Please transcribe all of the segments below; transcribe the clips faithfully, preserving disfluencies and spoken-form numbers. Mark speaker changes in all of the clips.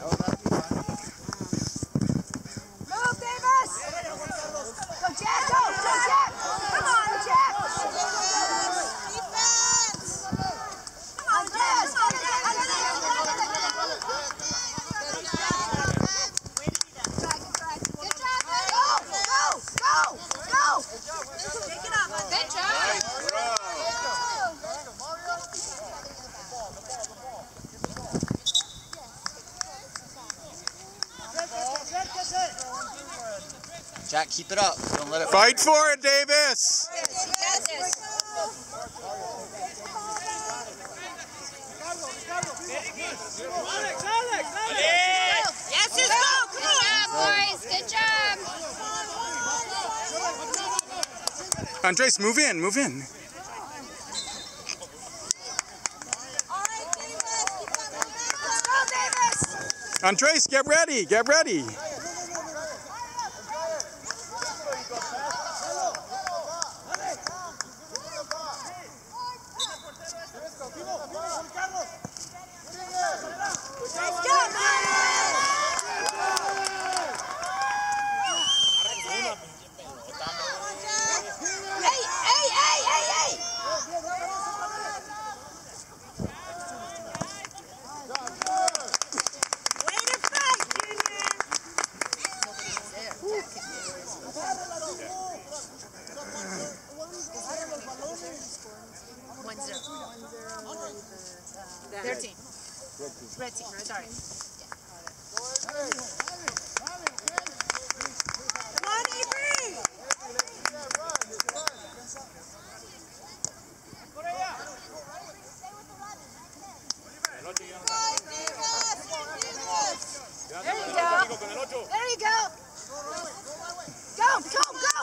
Speaker 1: Move, Davis! Go, Jack! Go! Go, Jack! Come on, Jack! Defense! Come on, Jack! Good job, go! Go! Go! Go! Take it up. Good job!
Speaker 2: Jack, keep it up. Don't let it
Speaker 3: fight for it, Davis.
Speaker 1: Yes, you got this. Yes, let's go. Come on. Good job, boys. Good job.
Speaker 3: Andres, move in, move in.
Speaker 1: All right, Davis. Keep on moving. Let's go, Davis.
Speaker 3: Andres, get ready, get ready.
Speaker 1: Their team. Red team, sorry. Come on, Avery! There you go. There you go. Go, go, go!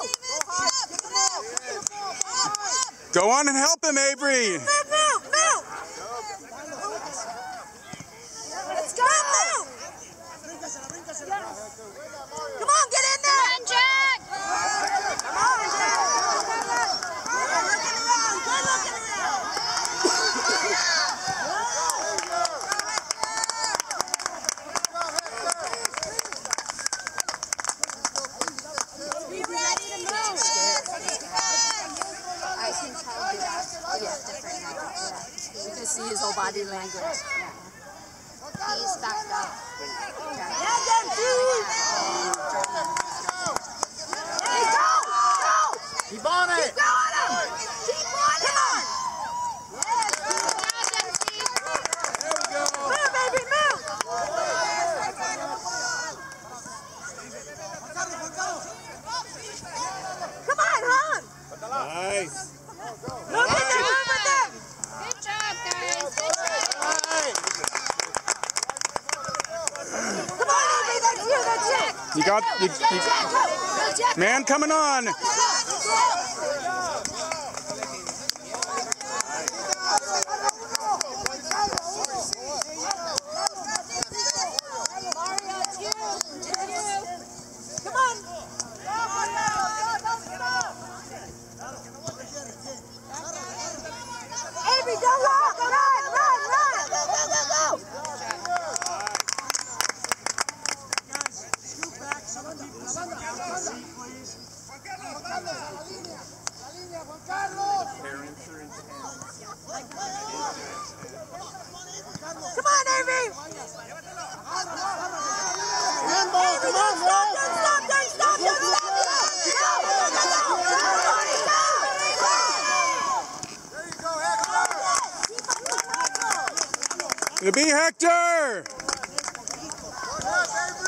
Speaker 3: Go on and help him, Avery.
Speaker 1: Move, move, move! Let's go! Come on, get in there! Come on, Jack! Come on, Jack! Good looking around, good looking around! Be ready to move!
Speaker 4: I can tell you yeah, different now. Yeah. You can see his whole body language. Yeah. He's backed up.
Speaker 1: Yeah, them dude! Hey, go! Go!
Speaker 2: Keep on it!
Speaker 1: Keep going him! Keep on him! Yes!
Speaker 2: There we go!
Speaker 1: Move, baby, move! Come on, hon!
Speaker 3: Nice.
Speaker 1: Move with them, move with them!
Speaker 4: Good job, guys. Good job.
Speaker 1: Come on, Avery, that's you, that's it!
Speaker 3: You got, you,
Speaker 1: Go, Jack,
Speaker 3: you,
Speaker 1: go! Go, Jack!
Speaker 3: man coming on.
Speaker 1: Go, go, go! Mario, it's you! It's you! Come on! Avery, go walk! Run, run, run! Go, go, go, go! Come on, Avery! Avery, don't stop, don't stop, don't stop, don't stop! Go, go, go, go!
Speaker 3: It'll be Hector.
Speaker 1: Go, go, go!